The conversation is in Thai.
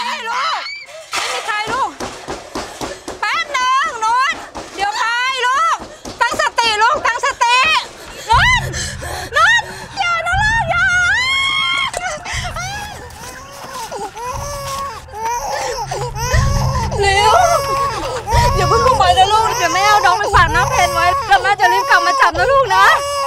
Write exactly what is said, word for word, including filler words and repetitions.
ลูกไม่มีใครลูกแป๊บหนึ่งนุ่นเดี๋ยวใครลูกตั้งสติลูกตั้งสตินุ่นนุ่นอย่านะลูกอย่าเร็วอย่าเพิ่งเข้าไปนะลูกเดี๋ยวแม่เอาน้องไปฝากน้ำเพนไว้แล้วแม่จะรีบกลับมาจับนะลูกนะ